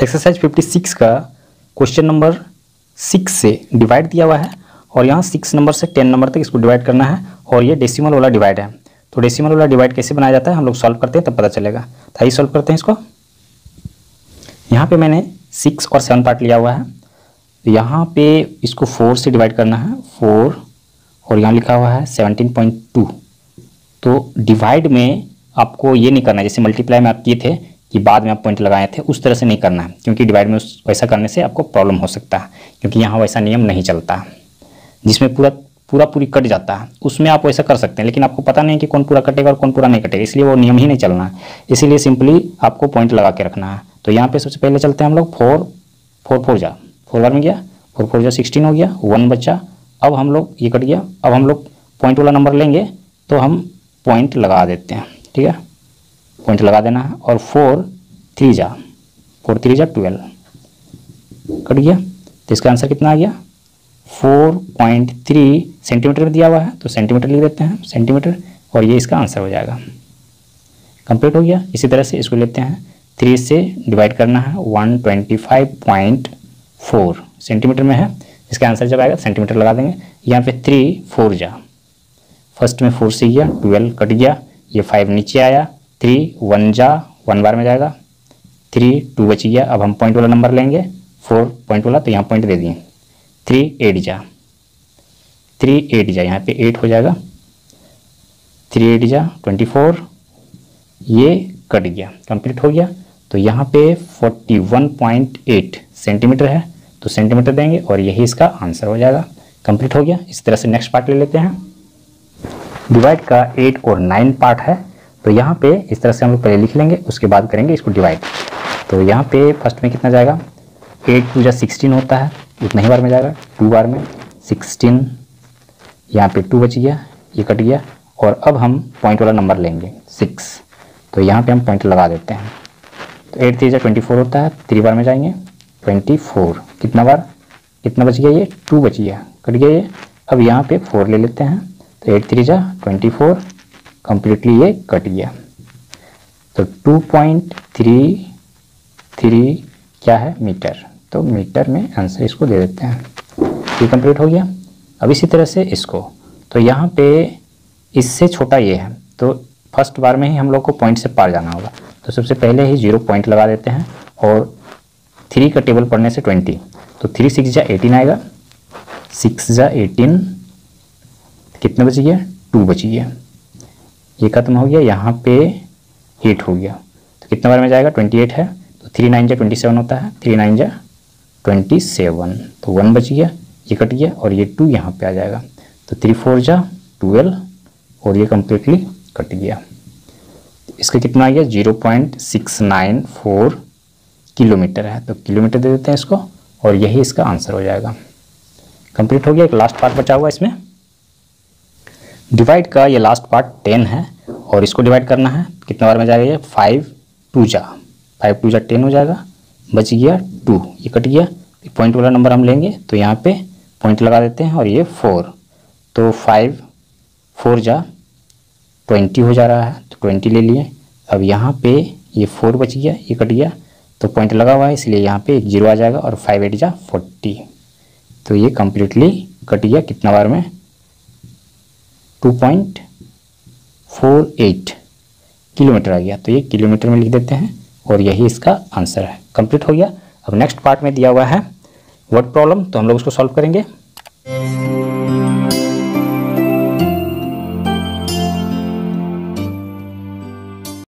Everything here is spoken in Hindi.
एक्सरसाइज 56 का क्वेश्चन नंबर 6 से डिवाइड दिया हुआ है और यहाँ 6 नंबर से 10 नंबर तक इसको डिवाइड करना है और ये डेसिमल वाला डिवाइड है। तो डेसिमल वाला डिवाइड कैसे बनाया जाता है हम लोग सॉल्व करते हैं तब पता चलेगा। तो आइए सॉल्व करते हैं इसको। यहाँ पे मैंने 6 और 7 पार्ट लिया हुआ है। तो यहाँ पे इसको 4 से डिवाइड करना है, 4 और यहाँ लिखा हुआ है 17.2। तो डिवाइड में आपको ये नहीं करना है जैसे मल्टीप्लाई में आप किए थे कि बाद में आप पॉइंट लगाए थे, उस तरह से नहीं करना है, क्योंकि डिवाइड में वैसा करने से आपको प्रॉब्लम हो सकता है, क्योंकि यहाँ वैसा नियम नहीं चलता है जिसमें पूरी कट जाता है। उसमें आप वैसा कर सकते हैं, लेकिन आपको पता नहीं कि कौन पूरा कटेगा और कौन पूरा नहीं कटेगा, इसलिए वो नियम ही नहीं चलना है। इसीलिए सिंपली आपको पॉइंट लगा के रखना है। तो यहाँ पे सबसे पहले चलते हैं हम लोग 4 बार में गया, 4 4 जा 16 हो गया, 1 बचा। अब हम लोग ये कट गया, अब हम लोग पॉइंट वाला नंबर लेंगे तो हम पॉइंट लगा देते हैं, ठीक है, पॉइंट लगा देना है। और 4 3 जा 12 कट गया। तो इसका आंसर कितना आ गया 4.3 सेंटीमीटर में दिया हुआ है, तो सेंटीमीटर लिख देते हैं सेंटीमीटर, और ये इसका आंसर हो जाएगा। कंप्लीट हो गया। इसी तरह से इसको लेते हैं 3 से डिवाइड करना है, 125.4 सेंटीमीटर में है। इसका आंसर जब आएगा सेंटीमीटर लगा देंगे। यहाँ पे 3 4 जा, फर्स्ट में 4 से गया 12 कट गया, ये 5 नीचे आया, 3 1 जा 1 बार में जाएगा, 3 2 बच गया। अब हम पॉइंट वाला नंबर लेंगे 4 पॉइंट वाला, तो यहाँ पॉइंट दे दिए। 3 8 जा यहाँ पे 8 हो जाएगा, 3 8 जा 24, ये कट गया, कंप्लीट हो गया। तो यहाँ पे 41.8 सेंटीमीटर है, तो सेंटीमीटर देंगे और यही इसका आंसर हो जाएगा। कंप्लीट हो गया। इस तरह से नेक्स्ट पार्ट ले लेते हैं। डिवाइड का 8 और 9 पार्ट है, तो यहाँ पे इस तरह से हम लोग पहले लिख लेंगे, उसके बाद करेंगे इसको डिवाइड। तो यहाँ पे फर्स्ट में कितना जाएगा, 8 2 जा 16 होता है, उतना ही बार में जाएगा, 2 बार में 16, यहाँ पे 2 बच गया, ये कट गया। और अब हम पॉइंट वाला नंबर लेंगे 6, तो यहाँ पे हम पॉइंट लगा देते हैं। तो 8 3 जा 24 होता है, 3 बार में जाएंगे 24, कितना बार कितना बच गया, ये 2 बच गया, कट गया ये। अब यहाँ पे 4 ले लेते हैं, तो 8 3 जा 24, कम्प्लीटली ये कट गया। तो 2.33 क्या है मीटर, तो मीटर में आंसर इसको दे देते हैं। ये कंप्लीट हो गया। अब इसी तरह से इसको, तो यहाँ पे इससे छोटा ये है, तो फर्स्ट बार में ही हम लोग को पॉइंट से पार जाना होगा। तो सबसे पहले ही 0 पॉइंट लगा देते हैं और 3 का टेबल पढ़ने से 20, तो 3 6 जा 18 आएगा, 6 जा 18, कितने बच गया 2 बच गया, ये खत्म हो गया। यहाँ पे 8 हो गया, तो कितना बार में जाएगा 28 है, तो 3 9 जा 27 होता है, 3 9 जा 27, तो 1 बच गया, ये कट गया और ये 2 यहाँ पे आ जाएगा। तो 3 4 जा 12 और ये कम्प्लीटली कट गया। इसका कितना आ गया 0.694 किलोमीटर है, तो किलोमीटर दे देते हैं इसको और यही इसका आंसर हो जाएगा। कंप्लीट हो गया। एक लास्ट पार्ट बचा हुआ है इसमें। डिवाइड का ये लास्ट पार्ट 10 है और इसको डिवाइड करना है, कितना बार में जाएगा ये 5 2 जा 10 हो जाएगा, बच गया 2, ये कट गया। पॉइंट वाला नंबर हम लेंगे, तो यहाँ पे पॉइंट लगा देते हैं और ये 4, तो 5 4 जा 20 हो जा रहा है, तो 20 ले लिए। अब यहाँ पे ये 4 बच गया, ये कट गया, तो पॉइंट लगा हुआ है इसलिए यहाँ पे 0 आ जाएगा और 5 8 जा 40, तो ये कम्प्लीटली कट गया। कितना बार में 2.48 किलोमीटर आ गया, तो ये किलोमीटर में लिख देते हैं और यही इसका आंसर है। कंप्लीट हो गया। अब नेक्स्ट पार्ट में दिया हुआ है वर्ड प्रॉब्लम, तो हम लोग उसको सॉल्व करेंगे।